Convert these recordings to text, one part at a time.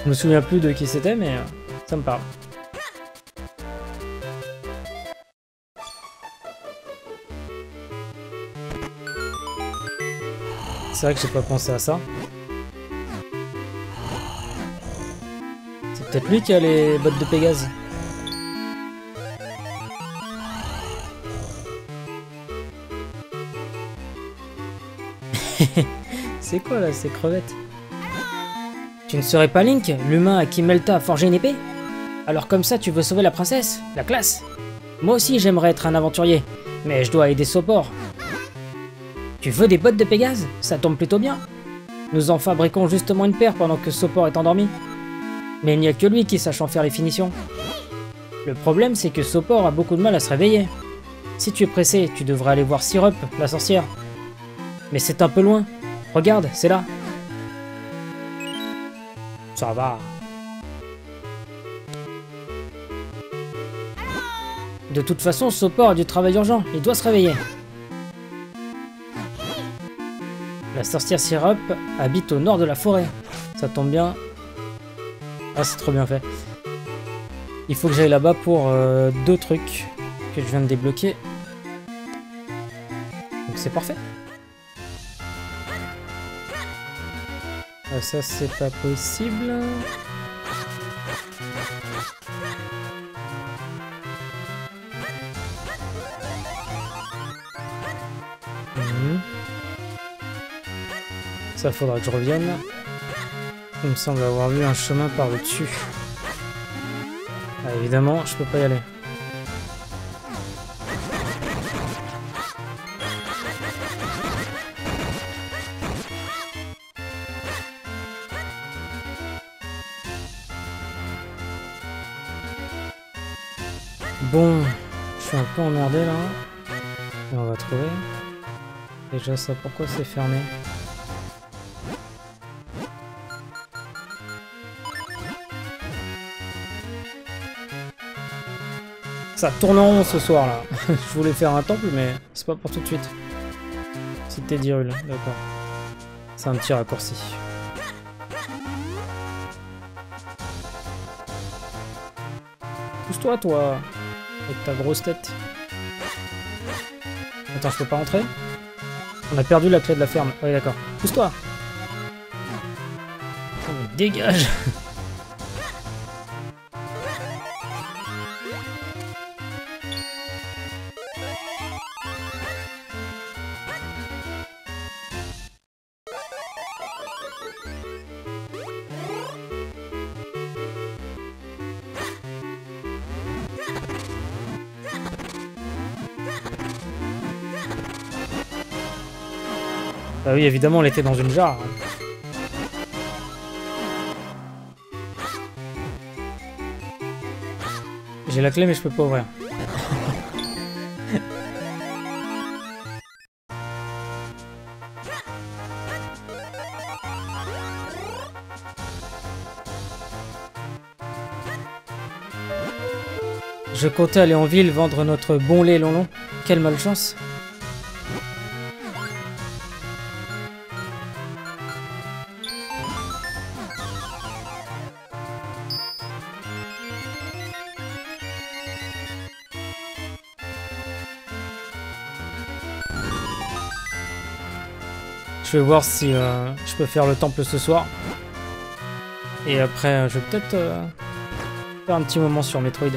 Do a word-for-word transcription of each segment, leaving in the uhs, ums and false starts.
Je me souviens plus de qui c'était, mais euh, ça me parle. C'est vrai que j'ai pas pensé à ça. C'est peut-être lui qui a les bottes de Pégase. C'est quoi là, ces crevettes? Tu ne serais pas Link, l'humain à qui Melta a forgé une épée? Alors comme ça, tu veux sauver la princesse? La classe! Moi aussi, j'aimerais être un aventurier, mais je dois aider Sopor. Tu veux des bottes de Pégase? Ça tombe plutôt bien. Nous en fabriquons justement une paire pendant que Sopor est endormi. Mais il n'y a que lui qui sache en faire les finitions. Le problème, c'est que Sopor a beaucoup de mal à se réveiller. Si tu es pressé, tu devrais aller voir Syrup, la sorcière. Mais c'est un peu loin. Regarde, c'est là. Ça va. De toute façon, Sopor a du travail urgent. Il doit se réveiller. La sorcière Syrup habite au nord de la forêt. Ça tombe bien. Ah, c'est trop bien fait. Il faut que j'aille là-bas pour euh, deux trucs que je viens de débloquer. Donc c'est parfait. Ah, ça, c'est pas possible. Mmh. Ça, faudra que je revienne. Il me semble avoir vu un chemin par le dessus. Ah, évidemment, je peux pas y aller. Bon, je suis un peu emmerdé là. Et on va trouver. Déjà ça, pourquoi c'est fermé? Ça tourne en rond ce soir là. Je voulais faire un temple mais c'est pas pour tout de suite. Cité d'Hyrule, d'accord. C'est un petit raccourci. Pousse-toi toi, avec ta grosse tête. Attends, je peux pas rentrer? On a perdu la clé de la ferme. Oui d'accord. Pousse-toi. Oh, dégage. Bah oui, évidemment, elle était dans une jarre. J'ai la clé, mais je peux pas ouvrir. Je comptais aller en ville vendre notre bon lait Lonlon. Quelle malchance. Je vais voir si euh, je peux faire le temple ce soir. Et après, je vais peut-être euh, faire un petit moment sur Metroid.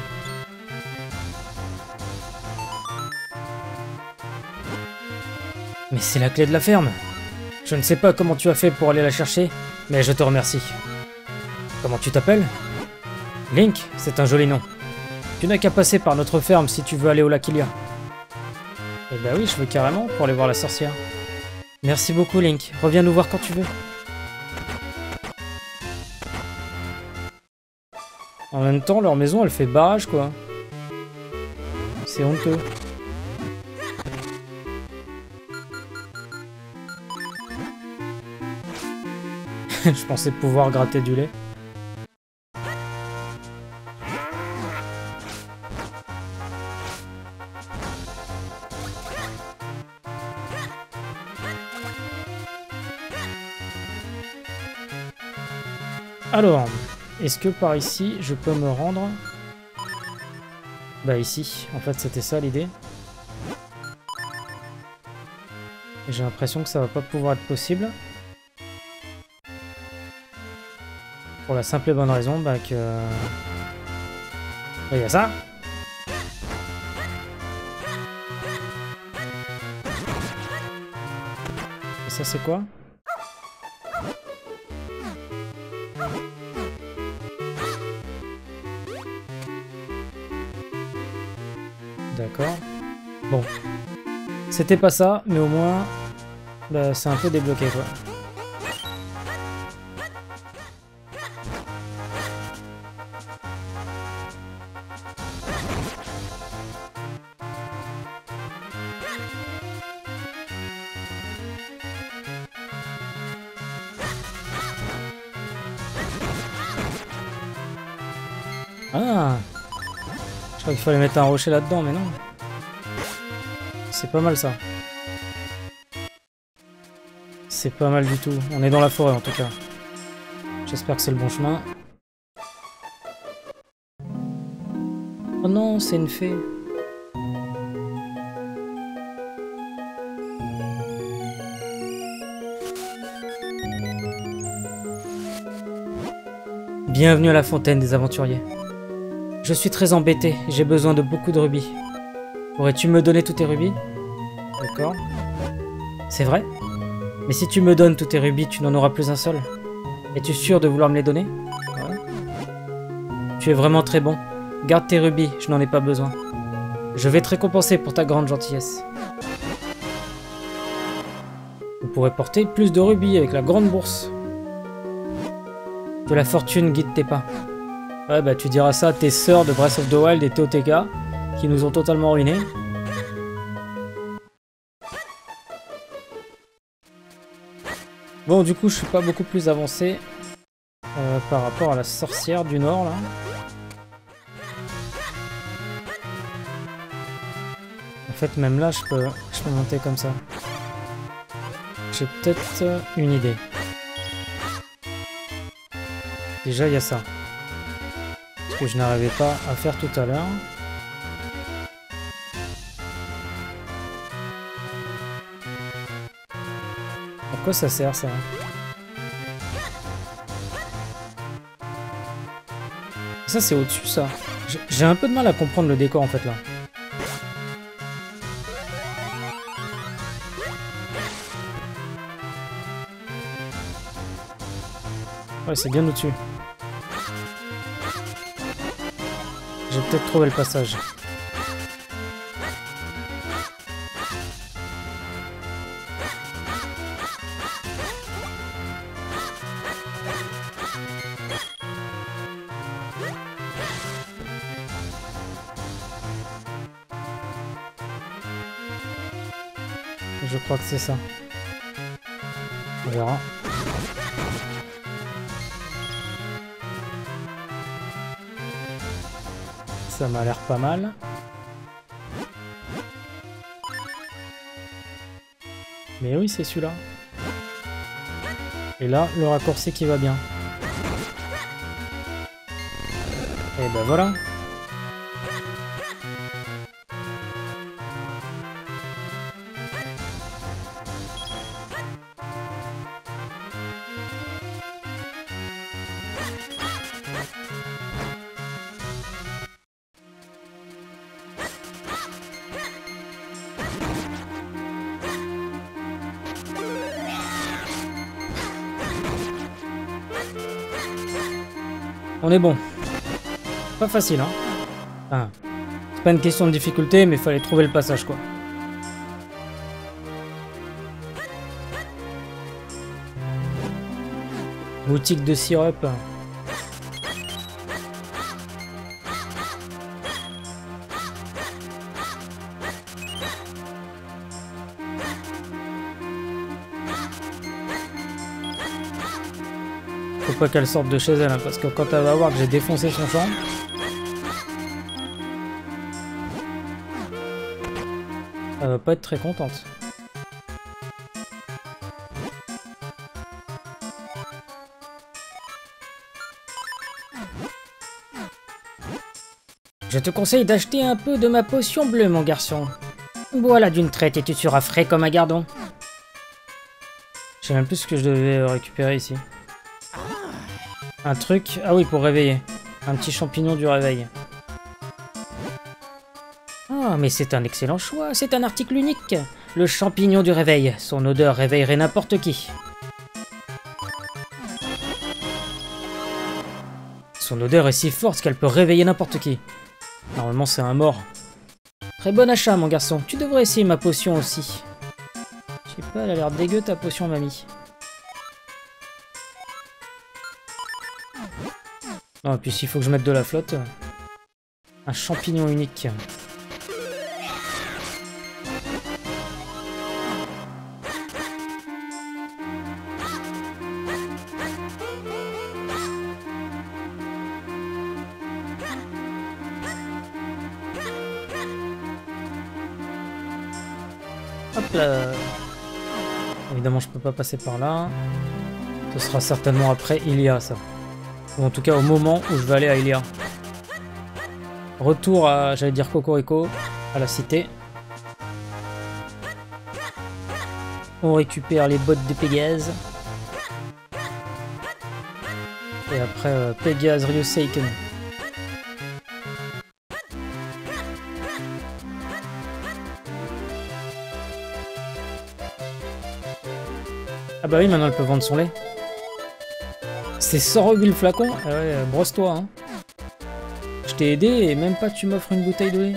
Mais c'est la clé de la ferme. Je ne sais pas comment tu as fait pour aller la chercher, mais je te remercie. Comment tu t'appelles? Link, c'est un joli nom. Tu n'as qu'à passer par notre ferme si tu veux aller au lac Hylia. Eh bah oui, je veux carrément pour aller voir la sorcière. Merci beaucoup Link, reviens nous voir quand tu veux. En même temps, leur maison elle fait barrage quoi. C'est honteux. Je pensais pouvoir gratter du lait. Alors, est-ce que par ici, je peux me rendre? Bah ici, en fait c'était ça l'idée. J'ai l'impression que ça va pas pouvoir être possible. Pour la simple et bonne raison bah, que... Il y a ça. Et ça c'est quoi? D'accord. Bon. C'était pas ça, mais au moins, bah, c'est un peu débloqué quoi. Ah! Je crois qu'il fallait mettre un rocher là-dedans, mais non. C'est pas mal ça. C'est pas mal du tout. On est dans la forêt en tout cas. J'espère que c'est le bon chemin. Oh non, c'est une fée. Bienvenue à la fontaine des aventuriers. Je suis très embêté, j'ai besoin de beaucoup de rubis. Pourrais-tu me donner tous tes rubis? D'accord. C'est vrai? Mais si tu me donnes tous tes rubis, tu n'en auras plus un seul. Es-tu sûr de vouloir me les donner? Ouais. Tu es vraiment très bon. Garde tes rubis, je n'en ai pas besoin. Je vais te récompenser pour ta grande gentillesse. Vous pourrez porter plus de rubis avec la grande bourse. Que la fortune guide tes pas. Ouais bah tu diras ça à tes sœurs de Breath of the Wild et T O T K qui nous ont totalement ruinés. Bon du coup je suis pas beaucoup plus avancé euh, par rapport à la sorcière du nord là. En fait même là je peux, je peux monter comme ça. J'ai peut-être une idée. Déjà il y a ça. Que je n'arrivais pas à faire tout à l'heure. À quoi ça sert ça? Ça c'est au-dessus ça. J'ai un peu de mal à comprendre le décor en fait là. Ouais c'est bien au-dessus. J'ai peut-être trouvé le passage. Je crois que c'est ça. On verra. Ça m'a l'air pas mal. Mais oui, c'est celui-là. Et là, le raccourci qui va bien. Et ben voilà. On est bon. Pas facile, hein. Enfin, c'est pas une question de difficulté, mais il fallait trouver le passage, quoi. Boutique de sirop. Faut pas qu'elle sorte de chez elle, hein, parce que quand elle va voir que j'ai défoncé son champ, elle va pas être très contente. Je te conseille d'acheter un peu de ma potion bleue, mon garçon. Voilà d'une traite et tu seras frais comme un gardon. Je sais même plus ce que je devais récupérer ici. Un truc... Ah oui, pour réveiller. Un petit champignon du réveil. Ah, mais c'est un excellent choix. C'est un article unique. Le champignon du réveil. Son odeur réveillerait n'importe qui. Son odeur est si forte qu'elle peut réveiller n'importe qui. Normalement, c'est un mort. Très bon achat, mon garçon. Tu devrais essayer ma potion aussi. Je sais pas, elle a l'air dégueu ta potion, mamie. Non, et puis s'il faut que je mette de la flotte... Un champignon unique. Hop là. Évidemment, je peux pas passer par là. Ce sera certainement après Ilia, ça. Ou en tout cas au moment où je vais aller à Ilia. Retour à, j'allais dire Cocorico, à la cité. On récupère les bottes de Pégase. Et après euh, Pégase Ryuseiken. Ah bah oui, maintenant elle peut vendre son lait. C'est cent roubles le flacon. Ah ouais, brosse-toi, hein. Je t'ai aidé et même pas tu m'offres une bouteille de lait.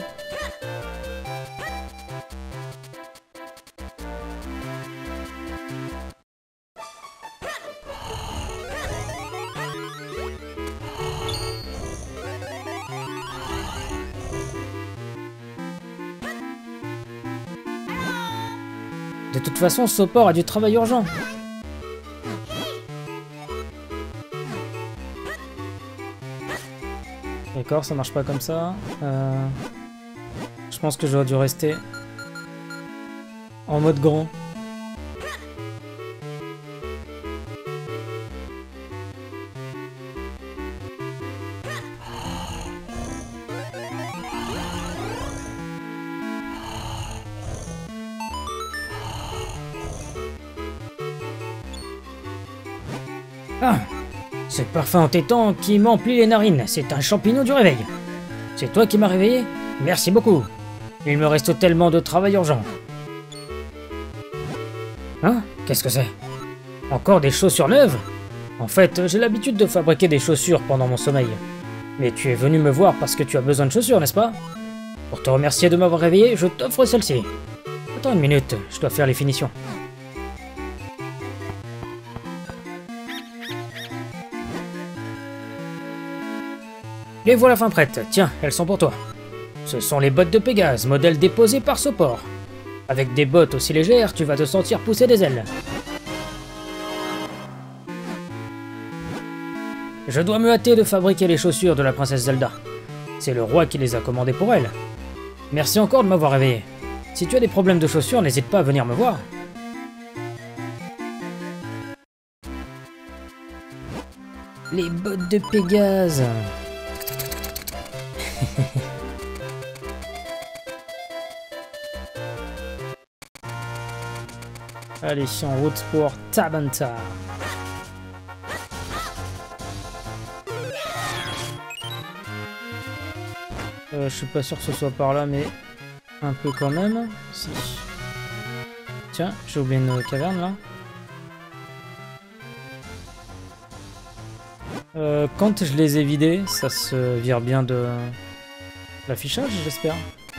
De toute façon, Sopor a du travail urgent. D'accord, ça marche pas comme ça. Euh, je pense que j'aurais dû rester en mode grand. Ah! Ce parfum entêtant qui m'emplit les narines, c'est un champignon du réveil. C'est toi qui m'as réveillé? Merci beaucoup. Il me reste tellement de travail urgent. Hein? Qu'est-ce que c'est? Encore des chaussures neuves? En fait, j'ai l'habitude de fabriquer des chaussures pendant mon sommeil. Mais tu es venu me voir parce que tu as besoin de chaussures, n'est-ce pas? Pour te remercier de m'avoir réveillé, je t'offre celle-ci. Attends une minute, je dois faire les finitions. Les voilà fin prêtes. Tiens, elles sont pour toi. Ce sont les bottes de Pégase, modèle déposé par Sopor. Avec des bottes aussi légères, tu vas te sentir pousser des ailes. Je dois me hâter de fabriquer les chaussures de la princesse Zelda. C'est le roi qui les a commandées pour elle. Merci encore de m'avoir réveillé. Si tu as des problèmes de chaussures, n'hésite pas à venir me voir. Les bottes de Pégase. Allez, en route pour Tabanta. Euh, je suis pas sûr que ce soit par là, mais un peu quand même. Si. Tiens, j'ai oublié une caverne là. Euh, quand je les ai vidés, ça se vire bien de l'affichage, j'espère.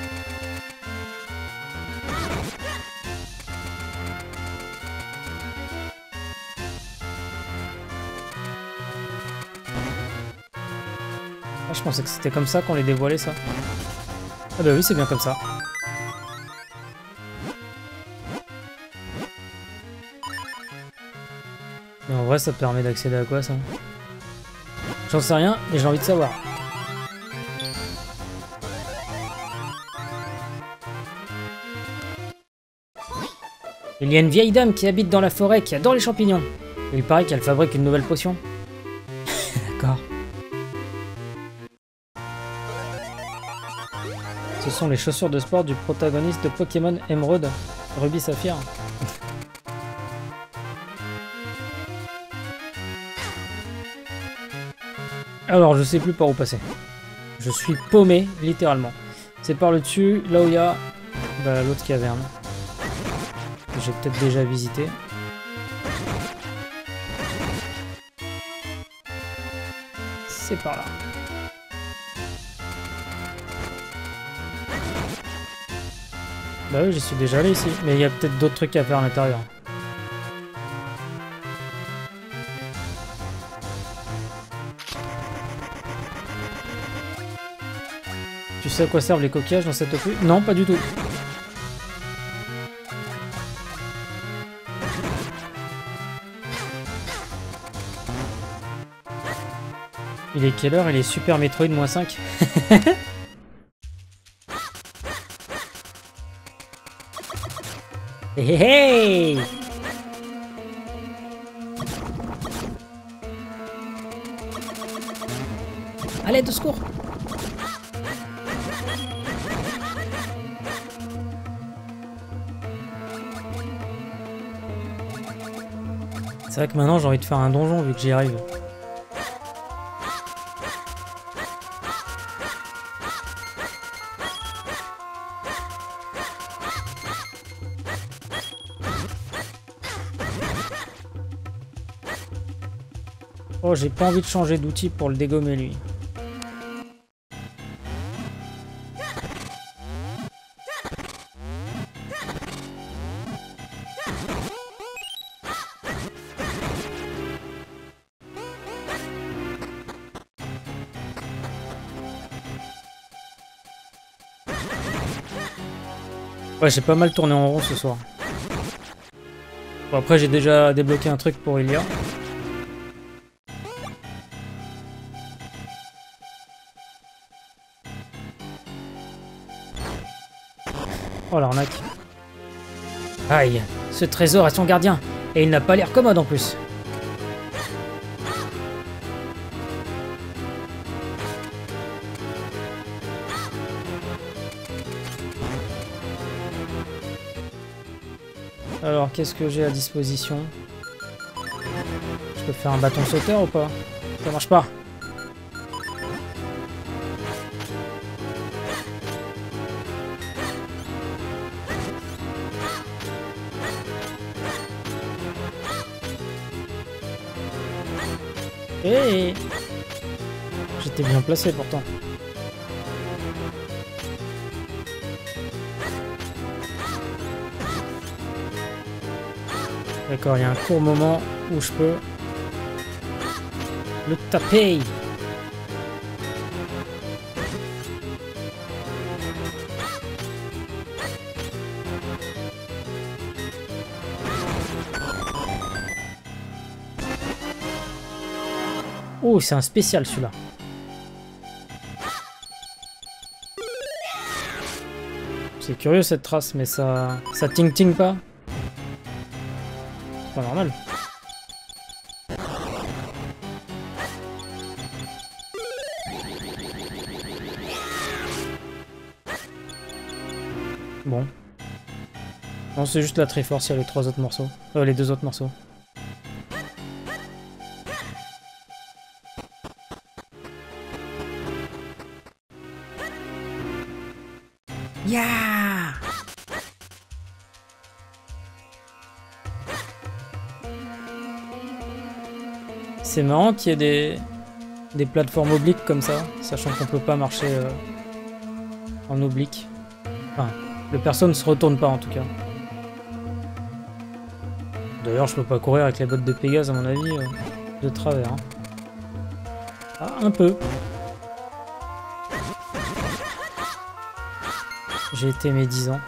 Ah, je pensais que c'était comme ça qu'on les dévoilait, ça. Ah bah oui, c'est bien comme ça. Mais en vrai, ça permet d'accéder à quoi, ça? J'en sais rien, mais j'ai envie de savoir. Il y a une vieille dame qui habite dans la forêt qui adore les champignons. Il paraît qu'elle fabrique une nouvelle potion. D'accord. Ce sont les chaussures de sport du protagoniste de Pokémon Emerald, Ruby Saphir. Alors, je sais plus par où passer. Je suis paumé, littéralement. C'est par le dessus, là où il y a bah, l'autre caverne. J'ai peut-être déjà visité. C'est par là. Bah oui, j'y suis déjà allé ici. Mais il y a peut-être d'autres trucs à faire à l'intérieur. Tu sais à quoi servent les coquillages dans cette opus? Non, pas du tout. Il est quelle heure? Il est Super Metroid moins cinq. Hey hey! Allez, de secours! C'est vrai que maintenant j'ai envie de faire un donjon vu que j'y arrive. Oh, j'ai pas envie de changer d'outil pour le dégommer lui. Ouais, j'ai pas mal tourné en rond ce soir. Bon, après j'ai déjà débloqué un truc pour Ilia. Oh l'arnaque. Aïe, ce trésor est son gardien. Et il n'a pas l'air commode en plus. Alors, qu'est-ce que j'ai à disposition? Je peux faire un bâton sauteur ou pas? Ça marche pas. Hey, j'étais bien placé pourtant. D'accord, il y a un court moment où je peux le taper. Oh, c'est un spécial celui-là. C'est curieux cette trace, mais ça, ça ting-ting pas. C'est pas normal. Bon. Non, c'est juste la Triforce, il y a les trois autres morceaux. Euh, les deux autres morceaux. Yeah! C'est marrant qu'il y ait des, des plateformes obliques comme ça, sachant qu'on peut pas marcher euh, en oblique. Enfin, le perso ne se retourne pas en tout cas. D'ailleurs, je peux pas courir avec les bottes de Pégase à mon avis, euh, de travers. Hein. Ah, un peu. J'ai été mes dix ans.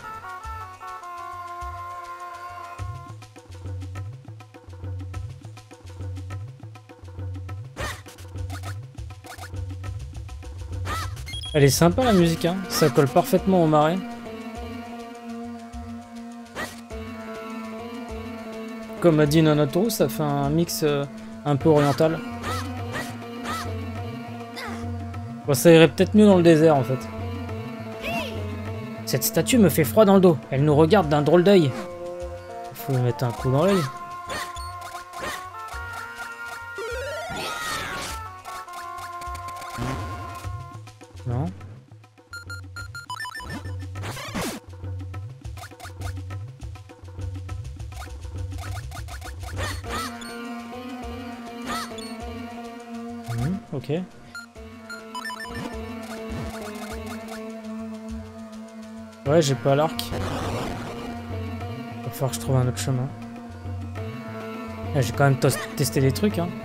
Elle est sympa la musique, hein. Ça colle parfaitement au marais. Comme a dit Nanato, ça fait un mix euh, un peu oriental. Bon, ça irait peut-être mieux dans le désert en fait. Cette statue me fait froid dans le dos. Elle nous regarde d'un drôle d'œil. Faut lui mettre un coup dans l'œil. Non. Mmh, ok. Ouais, j'ai pas l'arc. Va falloir que je trouve un autre chemin. Ah, j'ai quand même testé des trucs, hein.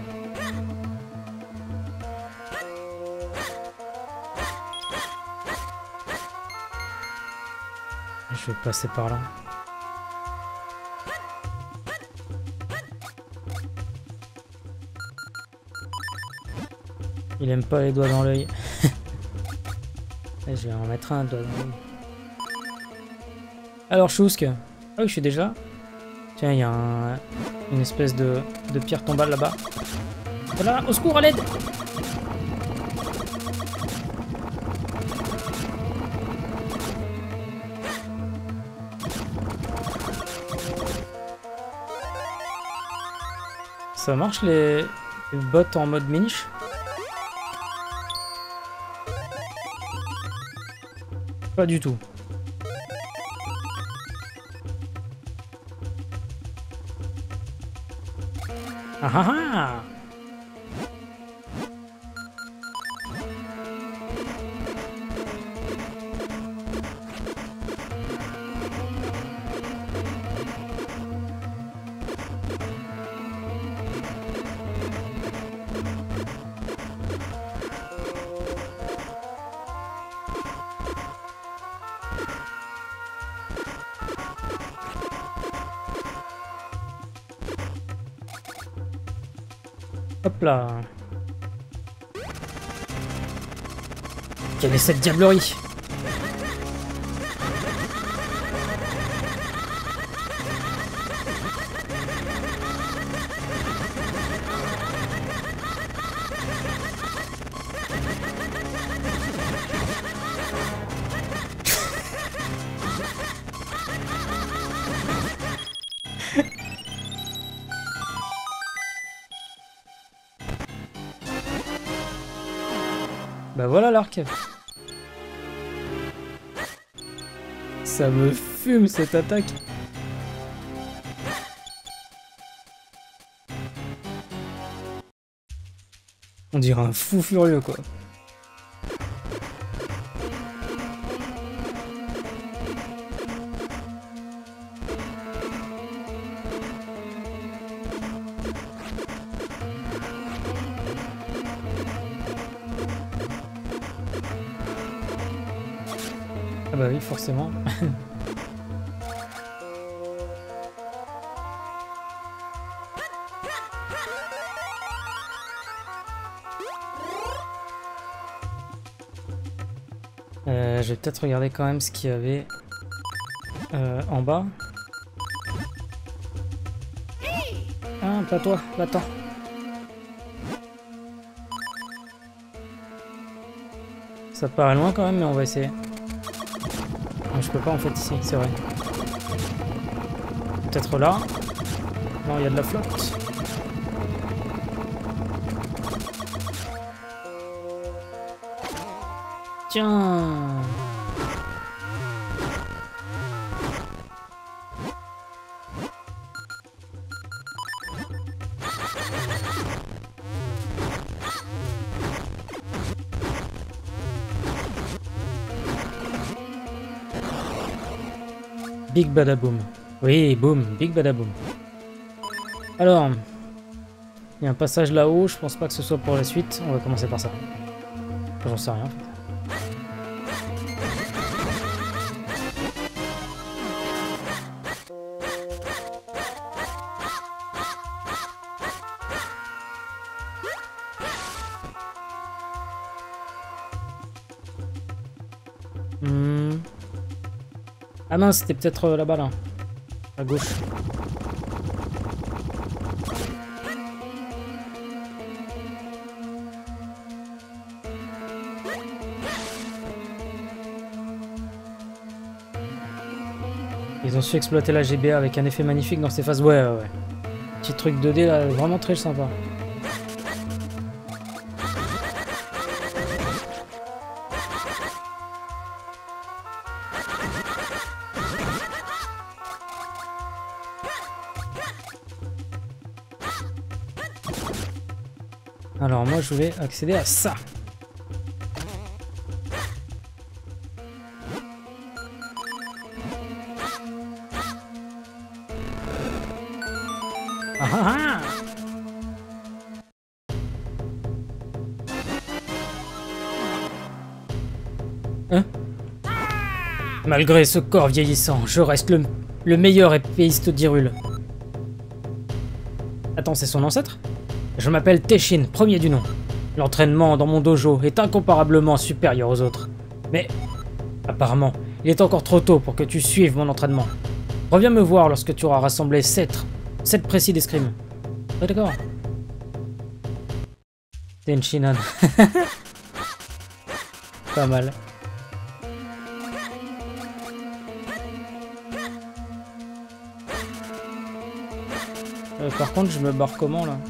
Je vais passer par là. Il aime pas les doigts dans l'œil. Je vais en mettre un doigt dans l'œil. Alors, Chousk. Ah oui, je suis déjà. Tiens, il y a un, une espèce de, de pierre tombale là-bas. Voilà, au secours, à l'aide! Ça marche les, les bots en mode minish? Pas du tout. Ah ah ah! Hop là. Quelle est cette diablerie? Bah voilà l'arc. Ça me fume cette attaque. On dirait un fou furieux quoi. Ah bah oui, forcément. euh, je vais peut-être regarder quand même ce qu'il y avait euh, en bas. Ah, pas toi, va-t'en. Ça paraît loin quand même, mais on va essayer. Je peux pas en fait ici, c'est vrai. Peut-être là. Non, il y a de la flotte. Tiens. Big Badaboom. Oui, boom, Big Badaboom. Alors, il y a un passage là-haut, je pense pas que ce soit pour la suite. On va commencer par ça. J'en sais rien en fait. Hmm. Ah mince, c'était peut-être euh, là-bas, là. À gauche. Ils ont su exploiter la G B A avec un effet magnifique dans ces phases. Ouais, ouais, ouais. Petit truc deux D là, vraiment très sympa. Alors moi je voulais accéder à ça. Ah ah ah! Hein? Malgré ce corps vieillissant, je reste le, le meilleur épéiste d'Hyrule. Attends, c'est son ancêtre? Je m'appelle Teshin, premier du nom. L'entraînement dans mon dojo est incomparablement supérieur aux autres. Mais, apparemment, il est encore trop tôt pour que tu suives mon entraînement. Reviens me voir lorsque tu auras rassemblé sept, sept précis d'escrime. Ouais, d'accord. Tenshinhan. Pas mal. Euh, par contre, je me barre comment, là?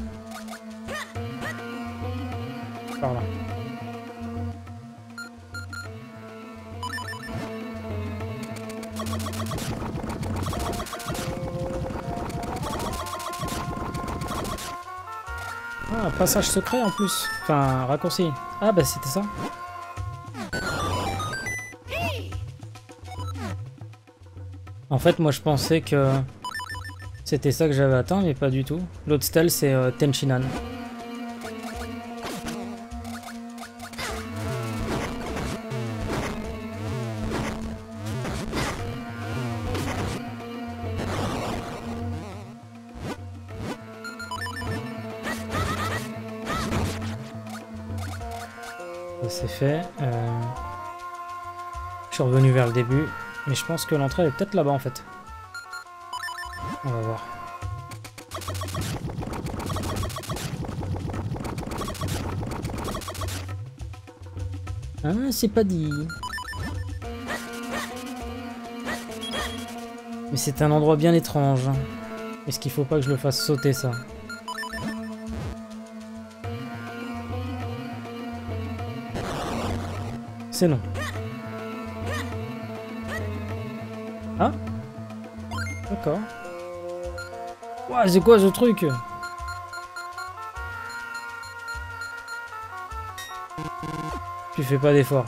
Par là. Ah, passage secret en plus. Enfin, raccourci. Ah bah c'était ça. En fait, moi je pensais que c'était ça que j'avais atteint, mais pas du tout. L'autre stèle, c'est euh, Tenshinhan. C'est fait. Euh... Je suis revenu vers le début, mais je pense que l'entrée est peut-être là-bas en fait. On va voir. Ah, c'est pas dit. Mais c'est un endroit bien étrange. Est-ce qu'il faut pas que je le fasse sauter ça? C'est non. Ah? D'accord. Ouah, c'est quoi ce truc? Tu fais pas d'effort.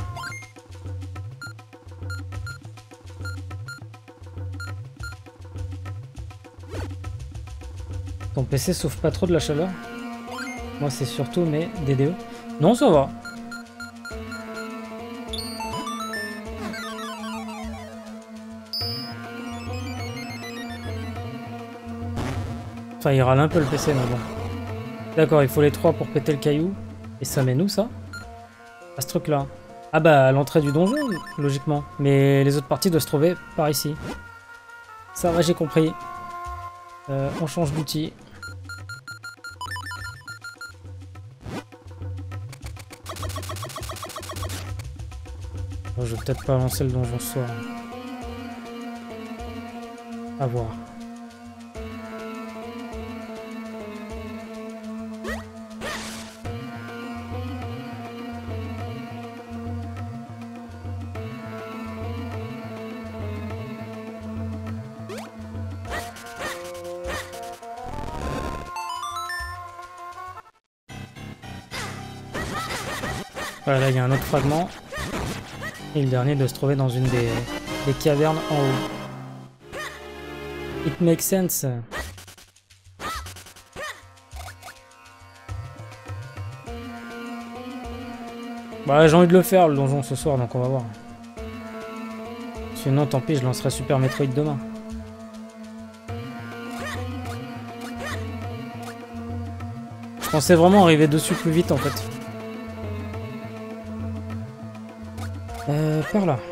Ton P C souffre pas trop de la chaleur? Moi c'est surtout mes D D O. Non, ça va. Enfin, il râle un peu le P C, mais bon. D'accord, il faut les trois pour péter le caillou. Et ça mène où, ça? À ce truc-là. Ah bah, à l'entrée du donjon, logiquement. Mais les autres parties doivent se trouver par ici. Ça va, j'ai compris. Euh, on change d'outil. Bon, je vais peut-être pas lancer le donjon ce soir. À voir. Voilà, là il y a un autre fragment. Et le dernier doit se trouver dans une des, des cavernes en haut. It makes sense. Bah j'ai envie de le faire le donjon ce soir, donc on va voir. Sinon tant pis, je lancerai Super Metroid demain. Je pensais vraiment arriver dessus plus vite en fait. Euh, par là.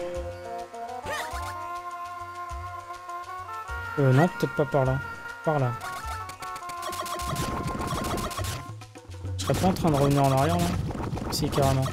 Euh, non, peut-être pas par là. Par là. Je serais pas en train de revenir en arrière là? Si, carrément.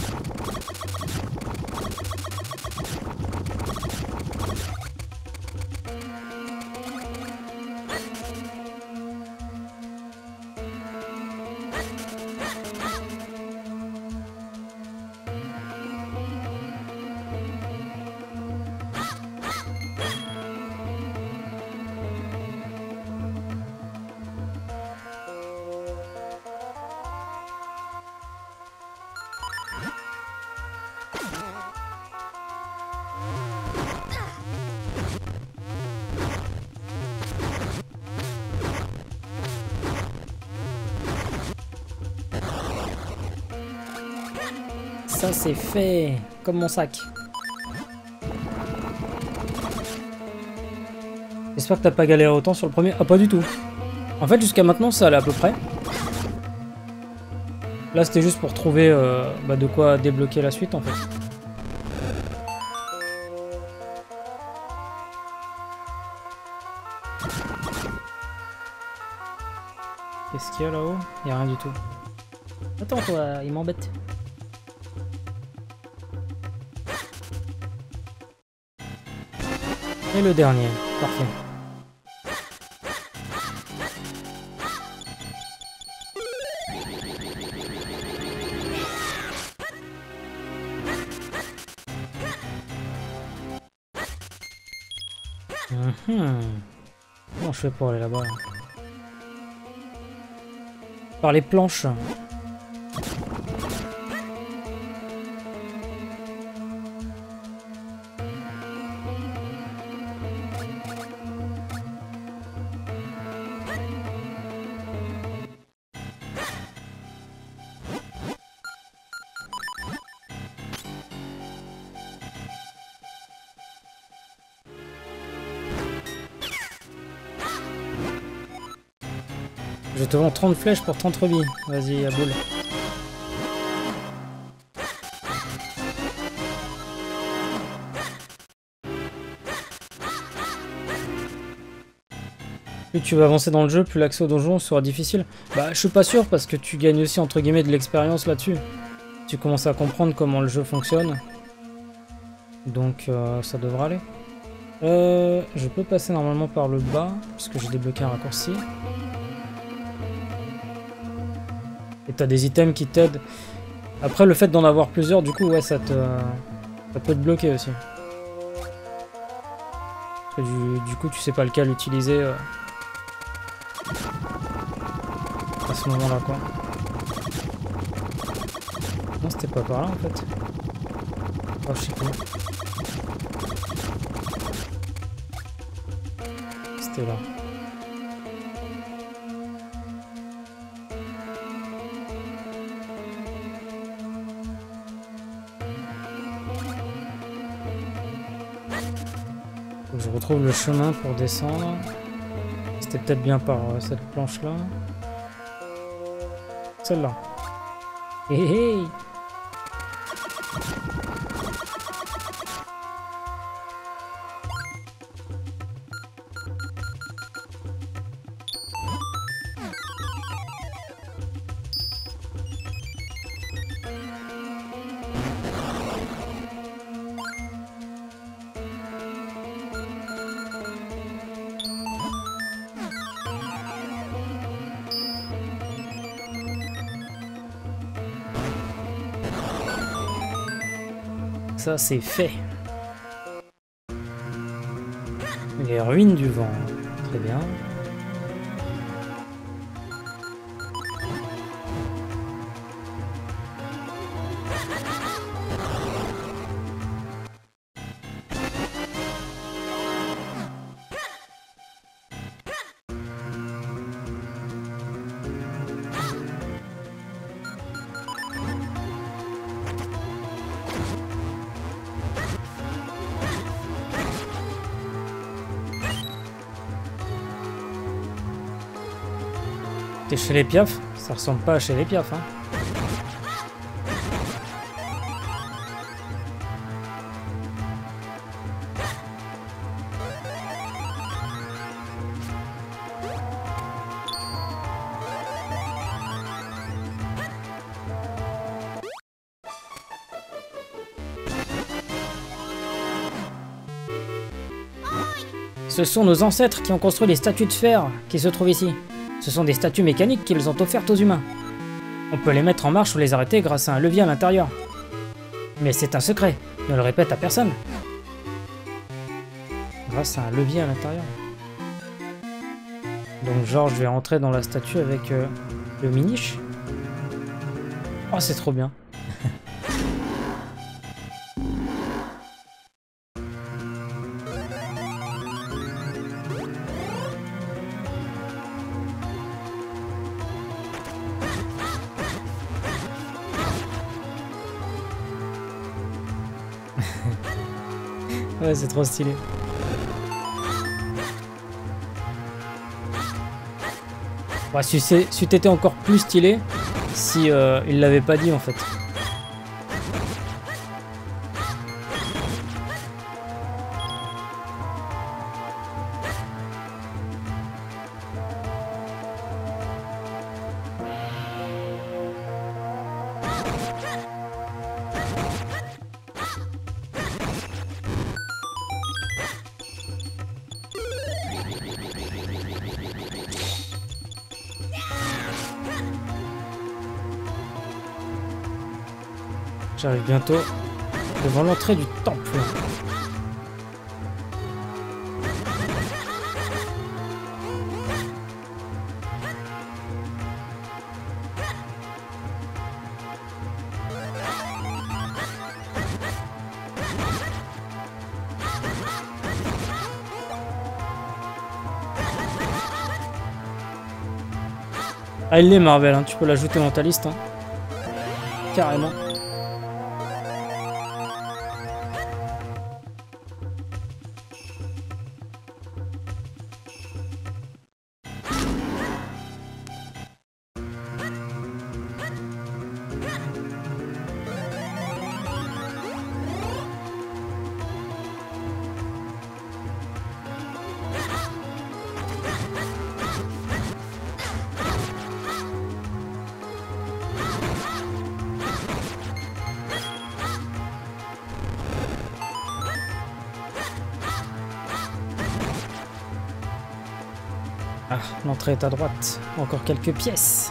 Ça c'est fait. Comme mon sac. J'espère que t'as pas galéré autant sur le premier. Ah, pas du tout. En fait, jusqu'à maintenant, ça allait à peu près. Là, c'était juste pour trouver euh, bah, de quoi débloquer la suite, en fait. Qu'est-ce qu'il y a là-haut? Il n'y a rien du tout. Attends, toi, il m'embête. Et le dernier. Parfait. Mmh. Comment je fais pour aller là-bas? Par les planches. Je te vends trente flèches pour trente rubis. Vas-y, à boule. Plus tu vas avancer dans le jeu, plus l'accès au donjon sera difficile. Bah, je suis pas sûr parce que tu gagnes aussi entre guillemets de l'expérience là-dessus. Tu commences à comprendre comment le jeu fonctionne. Donc euh, ça devrait aller. Euh, je peux passer normalement par le bas parce que j'ai débloqué un raccourci. Et t'as des items qui t'aident. Après, le fait d'en avoir plusieurs, du coup, ouais, ça te... ça peut te bloquer aussi. Parce que du, du coup, tu sais pas lequel utiliser euh, à ce moment-là, quoi. Non, c'était pas par là, en fait. Oh, je sais plus. C'était là. Faut que je retrouve le chemin pour descendre. C'était peut-être bien par euh, cette planche-là. Celle-là. Hé hé! Ça, c'est fait. Les ruines du vent. Très bien. T'es chez les Piaf? Ça ressemble pas à chez les Piaf, hein. Ce sont nos ancêtres qui ont construit les statues de fer qui se trouvent ici. Ce sont des statues mécaniques qu'ils ont offertes aux humains. On peut les mettre en marche ou les arrêter grâce à un levier à l'intérieur. Mais c'est un secret, ne le répète à personne. Grâce à un levier à l'intérieur. Donc genre je vais rentrer dans la statue avec euh, le miniche. Oh c'est trop bien. Ouais, c'est trop stylé. Ouais, si t'étais encore plus stylé si euh, il l'avait pas dit en fait. J'arrive bientôt devant l'entrée du temple. Ah, il l'est Marvel, hein. Tu peux l'ajouter dans ta liste. Hein. Carrément. Ah, l'entrée est à droite. Encore quelques pièces.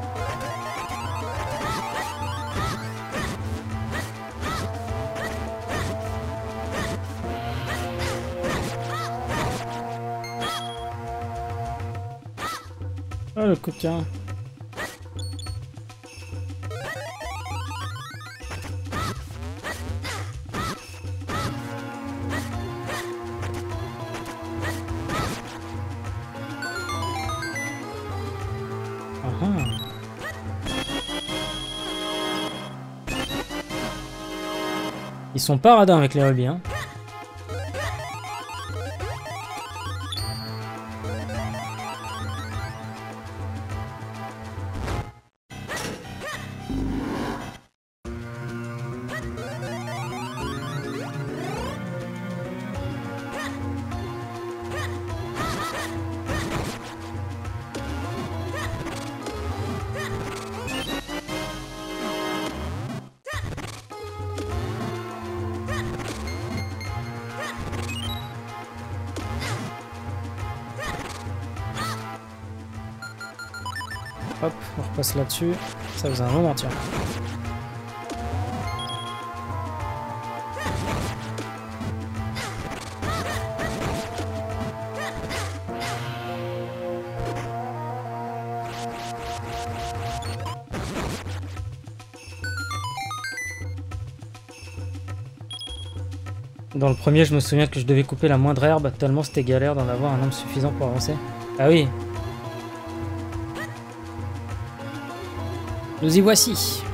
Oh, le coup de tien. Ils sont pas radins avec les rubis, hein. Hop, on repasse là-dessus. Ça faisait un moment, tiens. Dans le premier, je me souviens que je devais couper la moindre herbe, tellement c'était galère d'en avoir un nombre suffisant pour avancer. Ah oui. Nous y voici.